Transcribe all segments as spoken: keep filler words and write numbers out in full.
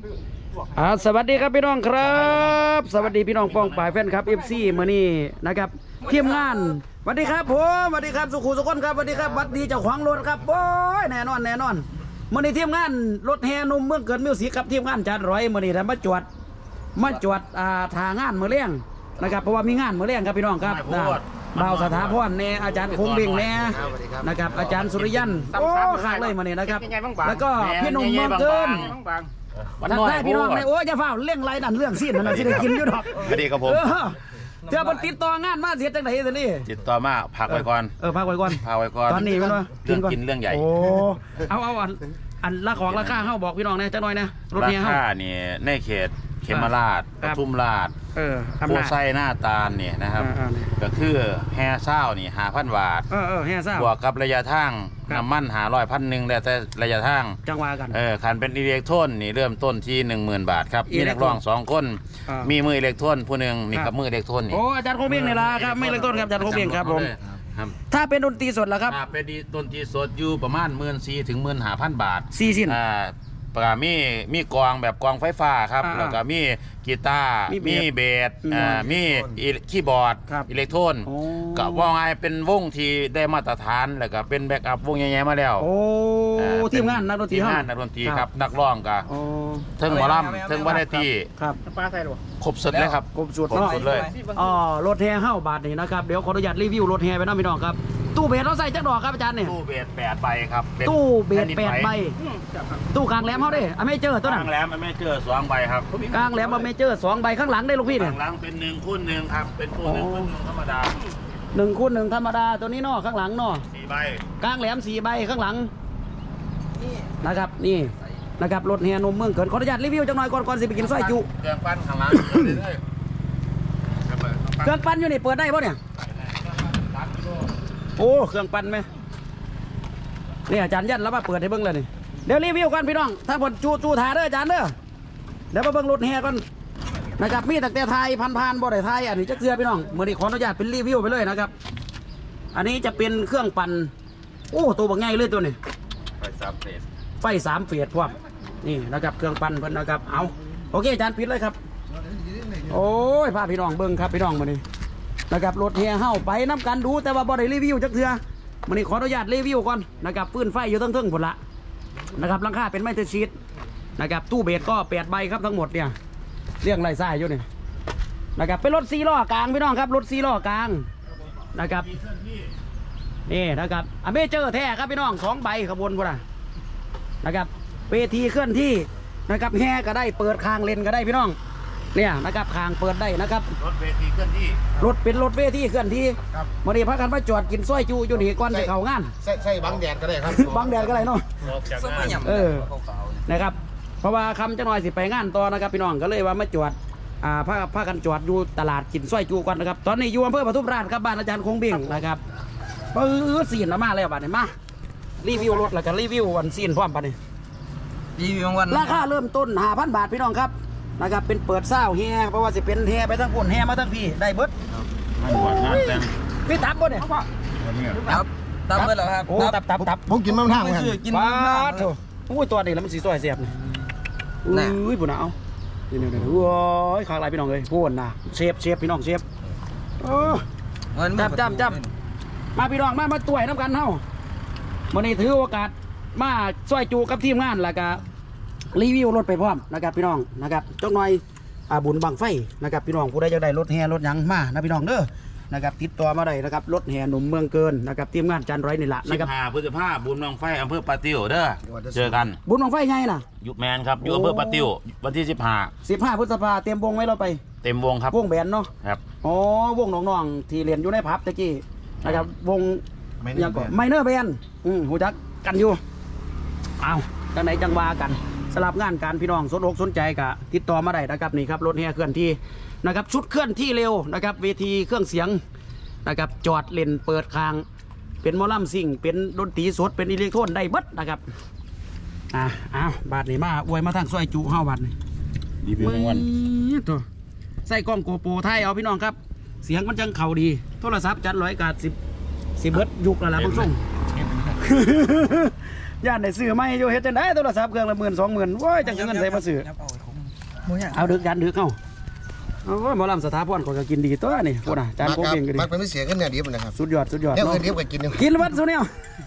อ่าสวัสดีครับพี่น้องครับสวัสดีพี่น้องป้องป่ายแฟนครับเอฟซีมื่อนี้นะครับทีมงานสวัสดีครับผมสวัสดีครับสุขุสุขนครับสวัสดีครับวัดดีเจ้าของรถครับโอ้ยแน่นอนแน่นอนมื่อนี้ทีมงานรถแห่นุ่มเมืองเกิดมิวสิกครับทีมงานจัดร้อยมื่อนี้ทำมาจวดมาจวดอ่าทางานมือเลี้ยงนะครับเพราะว่ามีงานมือเลี้ยงครับพี่น้องครับบ่าวสถาพรเนอาจารย์คงเบ่งเนนะครับอาจารย์สุริยันโอ้ขาดเลยมื่อนี้นะครับแล้วก็พี่นุ่มเมืองเกินทักทายพี่น้องเลยโอ้ยจะเฝ้าเรื่องไรดันเรื่องสิ้นนั่นที่ได้กินอยู่ดอกสวัสดีครับผมเจ้าติดต่องานมาเสียจังไหนสินี่ติดต่อมาพักไว้ก่อนเออพักไว้ก่อนพักไว้ก่อนตอนนี้มันว่าเรื่องกินเรื่องใหญ่โอ้เอาเอาอันอันละของราคาเฮาบอกพี่น้องเนี่ยจังหน่อยนะรถเนี้ยเฮาราคานี่ในเขตเขมราชปทุมราชเออโคไซหน้าตาลเนี่ยนะครับก็คือแห่เศร้านี่หาพันบาทเออเออแห่เศร้าบวกกับระยะทางน้ำมันหาร้อยพันหนึ่งแล้วแต่ระยะทางจังหวะกันเออคันเป็นอิเล็กโทรนนี่เริ่มต้นที่หนึ่งหมื่นบาทครับมีนักร้องสองคนมีมืออิเล็กโทรนผู้หนึ่งนี่กับมืออิเล็กโทรนนี่โอ้อาจารย์โคเบียงนี่ละครับไม่อิเล็กโทรนครับอาจารย์โคเบียงครับผมถ้าเป็นดนตรีสดล่ะครับถ้าเป็นดนตรีสดอยู่ประมาณหมื่นสี่ถึงหมื่นห้าพันบาทสี่สิ้นอ่าปกมีมีกองแบบกองไฟฟ้าครับแล้วก็มีกีตาร์มีเบสอ่ามีคีย์บอร์ดอิเล็กโทรนก็ว่าไงเป็นวงที่ได้มาตรฐานแล้วก็เป็นแบ็กอัพวงใหญ่ๆมาแล้วโอ้ทีมงานนักดนตรีทีมงานนักดนตรีครับนักร้องก็เทิงหมอลำเทิงวาไรตี้ครับครบสุดเลยครับครบสุดเลยอ๋อรถแห่ห้าบาทนี่นะครับเดี๋ยวขออนุญาตรีวิวรถแห่ไปนะพี่น้องครับตู้เบสเราใส่จักรดอกครับอาจารย์เนี่ยตู้เบสแปดใบครับตู้เบสแปดใบตู้กลางแหลมเขาดิอเมเจอร์ตัวนั้นกลางแหลมอเมเจอร์สองใบครับกลางแหลมอเมเจอร์สองใบข้างหลังได้ลูกพี่เนี่ยข้างหลังเป็นหนึ่งคูณหนึ่งครับเป็นตู้หนึ่งคูณหนึ่งธรรมดาหนึ่งคูณหนึ่งธรรมดาตัวนี้เนาะข้างหลังเนาะสี่ใบกลางแหลมสี่ใบข้างหลังนะครับนี่นะครับรถแห่นมเมืองเกินขออนุญาตรีวิวจังหน่อยก่อนก่อนสิไปกินสร้อยจุเครื่องปั้นข้างหลังเครื่องปั้นอยู่นี่เปิดได้ป่ะเนี่ยโอ้เครื่องปั้นไหมนี่อาจารย์ยันแล้วมาเปิดให้เบิ้งเลยนี่เดี๋ยวรีวิวกันพี่น้องถ้าผลจูจูถาเด้ออาจารย์เด้อเดี๋ยวมาเบิ้งรถแห่ก่อนนะครับมีตั้งแต่ไทยพันพันบ่ได้ไทยอันนี้จะเสือพี่น้องเมื่อนี้ขออนุญาตเป็นรีวิวไปเลยนะครับอันนี้จะเป็นเครื่องปั่นโอ้ตัวบักใหญ่เลยตัวนี้ไฟสามเฟสไฟสามเฟสพวกนี่นะครับเครื่องปั่นเพิ่นนะครับเอาโอเคอาจารย์ปิดเลยครับโอ้ยพาพี่น้องเบิ้งครับพี่น้องมื่อนี้นะครับรถแห่เฮ้าไปน้ำกันดูแต่ว่าบ่ได้รีวิวจักเถื่อมันนี่ขออนุญาตรีวิวก่อนนะครับปืนไฟอยู่ทั้งๆหมดละนะครับราคาเป็นไม้เทชีตนะครับตู้เบสก็แปดใบครับทั้งหมดเนี่ยเรียงไรไส้อยู่นี่นะครับเป็นรถซีล้อกลางพี่น้องครับรถซีล้อกลางนะครับนี่นะครับอเมเจอร์แท้ครับพี่น้องสองใบขบวนพวกน่ะนะครับเวทีเคลื่อนที่นะครับแห่ก็ได้เปิดคางเลนก็ได้พี่น้องเนี่ยนะครับคางเปิดได้นะครับรถเวทีเคลื่อนที่รถเป็นรถเวทีเคลื่อนที่วันนี้พักกันมาจอดกินส้อยจูอยู่นี่ก่อนจะเข้างานใช่ใช่บังแดดก็ได้ครับบังแดดก็ได้เนาะเออนะครับเพราะว่าคำจะหน่อยสิไปงานต่อนะครับพี่น้องก็เลยว่ามาจอดอ่าพาพากันจอดอยู่ตลาดกินส้อยจูก่อนนะครับตอนนี้อยู่อำเภอปทุมราชครับบ้านอาจารย์คงเบ่งนะครับปื้อซีนมาแล้วบัดนี้มารีวิวรถแล้วก็รีวิววันซีนพร้อมบัดนี้รีวิววันราคาเริ่มต้นห้าพันบาทพี่น้องครับนะครับเป็นเปิดเศร้าแห่เพราะว่าจะเป็นแห่ไปทั้งคนแห่มาทั้งพี่ได้เบิดพี่ตับบ่เนี่ยตับตับเบิดเหรอครับโอ้ตับตับตับผมกินมันทางกันกินมันโถโอ้ยตัวนี้แล้วมันสีสวยเสียบนี่อุ้ยปุ่นเอานี่นี่นี่โอ้ยข้างไรพี่น้องเลยพูดนะเชฟเชฟพี่น้องเชฟโอ้จับจับจับมาพี่น้องมามาต่วยน้ำกันเท่าวันนี้ถือโอกาสมาช่วยจูกับทีมงานแล้วก็รีวิวรถไปพร้อมนะครับพี่น้องนะครับจ้าหน่อยอาบุญบังไฟนะครับพี่น้องผู้ใดจะได้รถแห่รถยังมานะพี่น้องเด้อนะครับติดต่อมาได้นะครับรถแห่หนุ่มเมืองเกินนะครับทีมงานจันไรนี่แหละนะครับสิบห้าพฤษภาบุญบังไฟอำเภอปาติวเด้อเจอกันบุญบังไฟไงล่ะยุบแมนครับอยู่อำเภอปาติววันที่สิบห้าสิบห้าพฤษภาเตรียมวงไว้เราไปเต็มวงครับวงแบนเนาะครับอ๋อวงน้องๆที่เรียนอยู่ในพับตะกี้นะครับวงยังก่อนไมเนอร์แบนอืมหูจักกันอยู่เอาจังไหนจังวากันสลับงานการพี่น้องสนอกสนใจกะติดต่อมาได้นะครับนี่ครับรถแห่เคลื่อนที่นะครับชุดเคลื่อนที่เร็วนะครับเวทีเครื่องเสียงนะครับจอดเล่นเปิดคางเป็นมอลลัมซิ่งเป็นดนตรีสดเป็นอิเล็กโทรนได้เบิดนะครับอ่าอ้าวบาทนี่มาอวยมาทางซอยจุห้าบาทนี่ดีเป็นวันตัวใส่กล้องโกโปรไทยเอาพี่น้องครับเสียงมันจังเข่าดีโทรศัพท์จัดร้อยกาดสิบสิบเบิดยุกแล้วล่ะบางส่งย่านได้ซื้อไม่อยู่เฮ็ดจังได้โทรศัพท์เครื่องละหมื่นสองหมื่นว้ยจังเงินใส่มาซื้อเอาดึกยันดึกเข้าโอ้ยหมอลำสถาพรก็กินดีตัวนี่พูดนะจานโคเก่งก็ดีมันเป็นไม่เสียกันเนี่ยดิบนะครับสุดยอดสุดยอดเดี๋ยวเนาะเดี๋ยวไปกินนึงกินวัดสุเนี่ย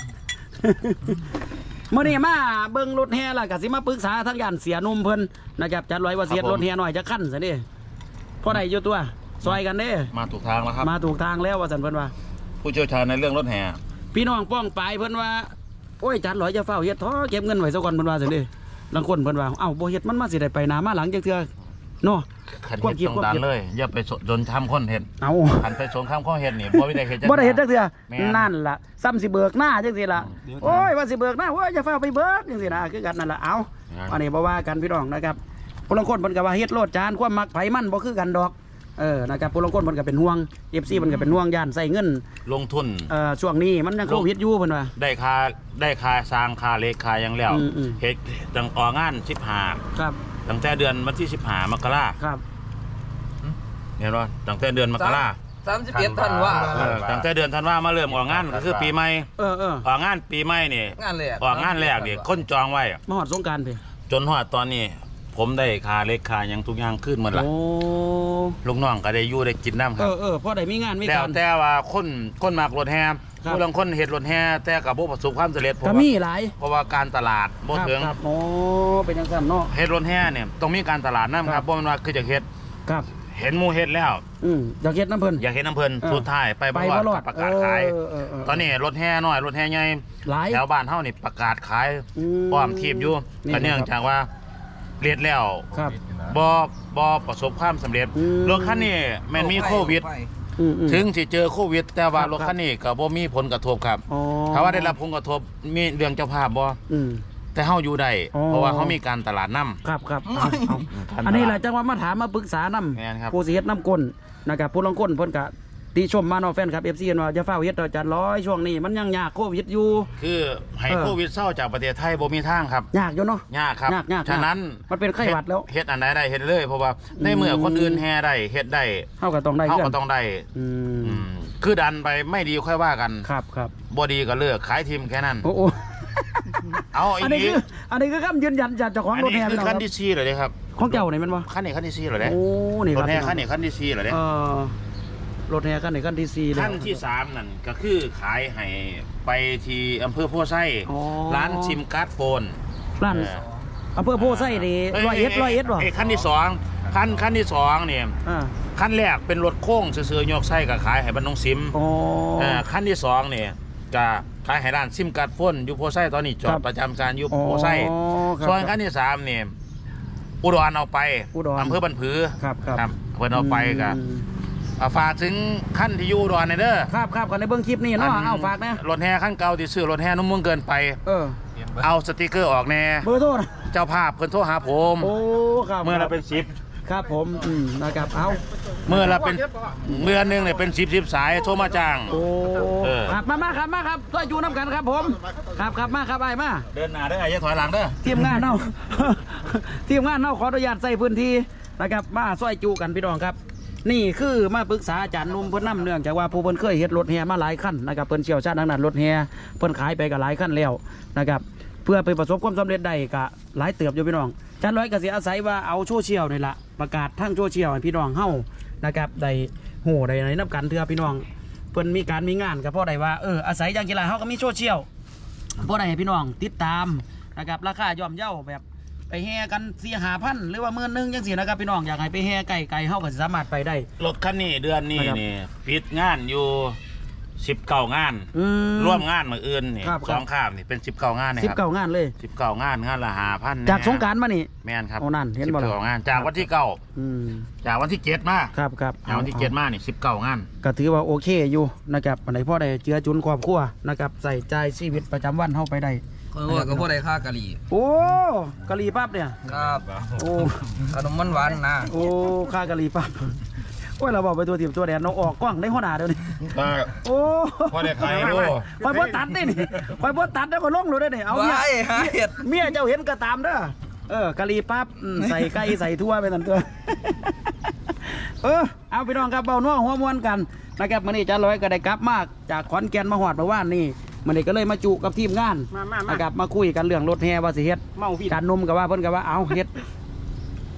เมื่อนี้มาเบิ่งรถแห่ล่ะก็สิมาปรึกษาทั้งย่านเสียนุ่มเพิ่นนะครับจัดร้อยว่าเสียรถแห่หน่อยจะขั้นซะนี่พอได้อยู่ตัวซอยกันเด้มาถูกทางแล้วครับมาถูกทางแล้วว่าสันเพิ่นว่าผู้เชี่ยวชาญในเรื่องรถแห่พี่น้องป้องปลายเพิ่นว่าโอ้ยจัดร้อยจะเฝ้าเฮ็ดท้อเก็บเงินไว้ซะก่อนเพิ่นว่าซั่นเด้บางคนเพิ่นว่าเอ้าบ่เฮ็ดมันมาสิได้ไปหน้ามาหลังจังเทื่อเนาะความคิดต้องดันเลยอย่าไปจนทำคนเห็ดเอาหันไปสงครามข้อเห็ดนี่บ่ได้เห็ดบ่ได้เฮ็ดจักเทื่อนั่นล่ะซ้ำสิเบิกหน้าจังซี่ล่ะโอ้ยว่าสิเบิกหน้าโอ้ยอย่าเฝ้าไปเบิกจังซี่นะคือกันนั่นล่ะเอาอันนี้บ่ว่ากันพี่น้องนะครับผู้ลางคนเพิ่นก็ว่าเฮ็ดโลดจานความมักไผมันบ่คือกันดอกเออนะครับผู้ลางคนเพิ่นก็เป็นห่วง เอฟ ซี เพิ่นก็เป็นห่วงย่านใส่เงินลงทุนเอ่อช่วงนี้มันยังโควิดอยู่เพิ่นว่าได้ค่าได้ค่าสร้างค่าเลขค่ายังแล้วเฮ็ดตั้งออกงานสิบห้าครับตั้งแต่เดือนวันที่สิบห้ามกราครับเห็นบ่ตั้งแต่เดือนมกราสามสิบเอ็ดธันวาเออตั้งแต่เดือนธันวามาเริ่มออกงานก็คือปีใหม่เออๆออกงานปีใหม่นี่งานแรกออกงานแรกนี่คนจองไว้มาฮอดสงกรานต์พี่จนฮอดตอนนี้ผมได้ค่าเลขค่ายังทุกอย่างขึ้นหมดละลูกน้องก็ได้อยู่ได้กินน้ำครับเออเออพอได้มีงานมีการแต่ว่าคนคนมากรถแห่ผู้ลางคนเฮ็ดรถแห่แต่กับบ่ประสบความสำเร็จก็มีหลายเพราะว่าการตลาดบ่ถึงครับโอ้เป็นจังซั่นเนาะเฮ็ดรถแห่เนี่ยต้องมีการตลาดนำครับบ่แม่นว่าคือจะเฮ็ดครับเห็นหมู่เฮ็ดแล้วอืมอยากเฮ็ดน้ำเพิ่นอยากเฮ็ดน้ำเพิ่นสุดท้ายไปบ่รอดประกาศขายตอนนี้รถแห่น้อยรถแห่ใหญ่แถวบ้านเฮานี่ประกาศขายป้อมทีบอยู่ก็เนื่องจากว่าเรียนแล้วบ่บ่ประสบความสำเร็จรถคันนี้แม่นมีโควิดถึงสิเจอโควิดแต่ว่ารถคันนี้ก็บ่มีผลกระทบครับถ้าว่าได้รับผลกระทบมีเรื่องเจ้าภาพบ่แต่เฮาอยู่ได้เพราะว่าเฮามีการตลาดนำครับครับอันนี้แหละจังว่ามาถามมาปรึกษานำผู้สิเฮ็ดน้ำก้นนะครับผู้ลางคนเพิ่นก็ติชมมาเนาะแฟนครับ เอฟ ซี เนาะอย่าเฝ้าเฮ็ดต่อจัดร้อยช่วงนี้มันยังยากโควิดอยู่คือให้โควิดเศร้าจากประเทศไทยบ่มีทางครับยากอยู่เนาะยากครับฉะนั้นมันเป็นไข้หวัดแล้วเฮ็ดอันใดได้เฮ็ดเลยเพราะว่าในเมื่อคนอื่นแห่ได้เฮ็ดได้เฮาก็ต้องได้เฮาก็ต้องได้อืมคือดันไปไม่ดีค่อยว่ากันครับครับบ่ดีก็เลิกขายทีมแค่นั้นโอ้เอาอันนี้อันนี้คือคำยืนยันจากเจ้าของรถแห่คือคันที่สี่เหรอเด้ครับของเจ้านี่แม่นบ่คันนี้คันที่สี่เหรอเด้โอ้นี่รถแห่คันนี้คันที่สี่เหรอเด้เออรถแห่คันนี้คันที่สี่ขั้นที่สามนั่นก็คือขายให้ไปที่อำเภอโพไซร้านซิมการ์ดโฟนร้านอำเภอโพไซนี่ร้อยเอ็ดร้อยเอ็ดบ่ขั้นที่สองขั้นขั้นที่สองเนี่ยขั้นแรกเป็นรถโค้งเสื่อๆยกไส้กับขายให้บ้านน้องซิมขั้นที่สองเนี่ยจะขายให้ร้านซิมการ์ดโฟนอยู่โพไซตอนนี้จอดประจำการอยู่โพไซส่วนขั้นที่สามเนี่ยอุดรเอาไปอำเภอบันผือครับครับเพิ่นเอาไปกับฝากถึงขั้นที่อยู่อุดรเด้อครับครับกันในเบื้องคลิปนี้เนาะเอาฝากนะรถแห่ขั้นเก่าที่ซื้อรถแห่นุ่มเมืองเกินไปเออเอาสติกเกอร์ออกแน่เบอร์โทรเจ้าภาพเพิ่นโทรหาผมโอ้ครับเมื่อเราเป็นสิบครับผมอืมนะครับเอาเมื่อเราเป็นเมื่อนึงเนี่ยเป็นสิบสิบสายโทรมาจ้างโอ้ครับมามาครับมาครับช่วยจูน้ำกันครับผมครับครับมาครับไอ้มาเดินหน้าเด้อไอ้อย่าถอยหลังเด้อทีมงานเนาะทีมงานเนาะขออนุญาตใส่พื้นที่นะครับมาช่วยจูกันพี่น้องครับนี่คือมาปรึกษาอาจารย์นุ่มเพิ่นนำเนื่องจากว่าผู้เพิ่นเคยเฮ็ดรถแห่มาหลายคันนะครับเพิ่นเชี่ยวชาญทางด้านรถแห่เพิ่นขายไปก็หลายคันแล้วนะครับเพื่อไปประสบความสำเร็จได้ก็หลายเติบอยู่พี่น้องอาจารย์ร้อยก็สิอาศัยว่าเอาโซเชียลนี่ล่ะประกาศทางโซเชียลให้พี่น้องเฮานะครับได้โหได้ในนับกันเทื่อพี่น้องเพิ่นมีการมีงานก็เพราะได้ว่าเอออาศัยอย่างกีฬาเฮาก็มีโซเชียลเพราะได้ให้พี่น้องติดตามนะครับราคาย่อมเยาแบบไปแห่กันสี่หาพันหรือว่าหมื่นหนึ่งยังสี่นะครับพี่น้องอยากให้ไปแห่ไก่ไก่เฮาก็สามารถไปได้รถคันนี้เดือนนี้นี่ปิดงานอยู่สิบเก้างานร่วมงานมืออื่นนี่สองข้ามนี่เป็นสิบเก้างานนะครับสิบเก้างานเลยสิบเก้างานงานละหาพันจากสงการมานี่แม่นครับโอ้นั่นเห็นบ่ล่ะสิบเก้างานจากวันที่เก้าจากวันที่เจ็ดมาครับครับจากวันที่เจ็ดมานี่สิบเก้างานก็ถือว่าโอเคอยู่นะครับวันไหนพ่อได้เจือจุนครอบครัวนะครับใส่ใจชีวิตประจำวันเฮาไปได้ก็พอได้ค่ากะหรี่โอ้กะหรี่ปั๊บเนี่ยครับโอ้ขนมมันหวานนะโอ้ค่ากะหรี่ปั๊บโอ้ยเราบอกไปตัวทีมตัวแดนน้องออกกล้องได้หัวหน้าเดี๋ยวนี้โอ้พอได้ใครดูคอยพ่ตัดได้นี่คอยพ่ตัดได้ก็ลงดูได้นี่เอาเมียเมียเจ้าเห็นก็ตามเด้อเออกะหรี่ปั๊บใส่ไก่ใส่ทั่วไปนั่นตัวเออเอาพี่น้องครับเบาหนัวหัวม้วนกันนะครับมื้อนี้อาจารย์ร้อยก็ได้กลับมากจากขอนแก่นมาหอดเมื่อวานนี่มื้อนี้ก็เลยมาจุกับทีมงานนะครับมาคุยกันเรื่องรถแห่ว่าสิเฮ็ดการนุ่มกับว่าเพิ่นกับว่าเอาเฮ็ด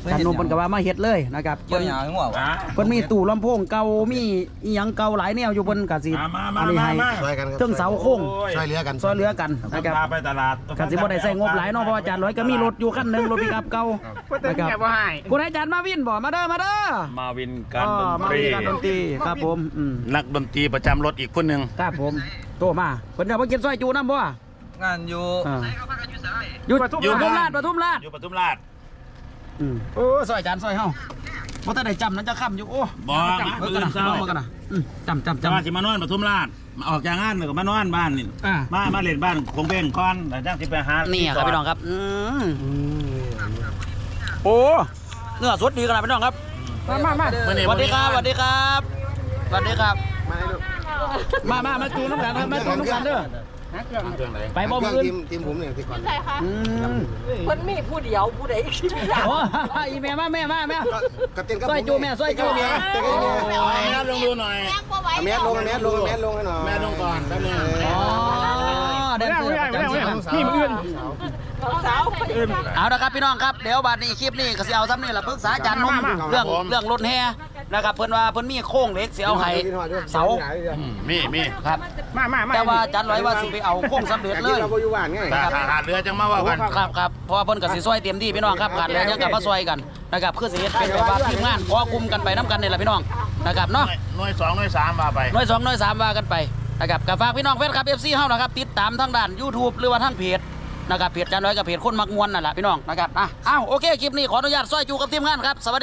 จานนมเพิ่นก็ว่ามาเฮ็ดเลยนะครับเกี่ยวหยาหัววะเพิ่นมีตู้ลำโพงเก่ามีอีหยังเก่าหลายแนวอยู่เพิ่นก็สิอันนี้ให้เครื่องเสาโค้งช่วยเหลือกันซอยเหลือกันนะครับพาไปตลาดก็สิบ่ได้ใช้งบหลายเนาะเพราะว่าอาจารย์ร้อยก็มีรถอยู่คันหนึงรถปิกอัพเก่านะครับคุณอาจารย์มาวินบ่มาเด้อมาเด้อมาวินการอ๋อดนมาตรีวินการดนตรีครับผมอืมนักดนตรีประจำรถอีกคนหนึ่งครับผมโตมาเพิ่นจะมากินซอยจูน้ำบ่งานอยู่อ่าอยู่ปทุมราชปทุมราชอยู่ปทุมราชอืมโอ้ซอยอาจารย์ซอยเฮาบ่ทันได้จำนั้นจะค้ำอยู่โอ้บอกจำนะเบิ่งกันนะเศร้าเบิ่งกันนะอืมจำจำจะมาจำสิมานอนปทุมราชมาออกจากงานเลยก็มานอนบ้านนี่อ่ามามาเล่นบ้านคงเพ่งก่อนแต่จ้างสิไปหานี่นี่ครับพี่น้องครับอืมโอ้เนื้อสดดีขนาดพี่น้องครับมามามาสวัสดีครับสวัสดีครับสวัสดีครับมามามาจูน้ำกันครับมาจูน้ำกันเด้อไปบ่มื้ออื่นทีมผมเนี่ยที่ก่อนใช่ค่ะอืมคนมีผู้เดียวผู้ใดคิดอยากโอ้อีแม่มาแม่มาแม่กระเต็นกับซอยจูแม่ซอยจูแม่แม่ลงดูหน่อยแม่บ่ไหวแมสลงแมสลงแมสลงให้หน่อยแม่ลงก่อนแป๊บนึงอ๋อแดนเซอร์ประจำที่นั่นนี่มืออื่นสาวเอาละครับพี่น้องครับเดี๋ยวบัดนี้คลิปนี้ก็สิเอาซ้ำนี่แหละปรึกษาอาจารย์นุ่มเรื่องเรื่องรถแห่นะครับเพิ่นว่าเพิ่นมีโค้งเหล็กสิเอาให้เสาอืมมีมีครับแต่ว่าอาจารย์ร้อยว่าสิไปเอาโค้งสำเร็จเลยเราอยู่บ้านไงถ้าขาดเรือจังมาว่ากันครับครับเพราะว่าเพิ่นก็สิซอยเต็มที่พี่น้องครับขาดแล้วยังกลับมาซอยกันนะครับคือสิเฮ็ดเป็นแบบว่าทีมงานขอกลุ่มกันไปน้ำกันนี่แหละพี่น้องนะครับเนาะหน่วยสองหน่วยสามมาไปหน่วยสองหน่วยสามว่ากันไปนะครับกับฝากพี่น้องแฟนคลับ เอฟ ซี เฮานะครับติดตามทางด้าน YouTube หรือว่าทางเพจนะครับเพจอาจารย์ร้อยกับเพจคนมักมวนนั่นแหละพี่น้องนะครับอ่ะอ้าวโอเคคลิปนี้ขออนุญาตซอยจูกับทีมงานครับสวัสดี